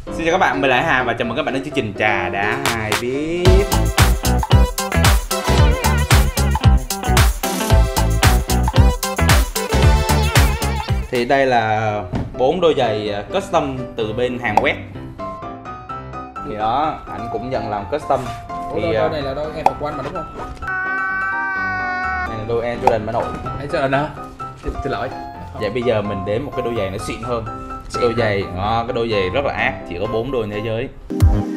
Xin chào các bạn, mình là Hà và chào mừng các bạn đến chương trình Trà Đá Hai Biết. Thì đây là 4 đôi giày custom từ bên Hàn Quốc. Thì đó, anh cũng nhận làm custom. Thì đôi này là đôi Air Force One mà đúng không? Này là đôi Air Jordan Bản nội. Air Jordan hả? Xin lỗi. Vậy bây giờ mình đến một cái đôi giày nó xịn hơn. Cái đôi giày, cái đôi giày rất là ác, chỉ có 4 đôi trên thế giới.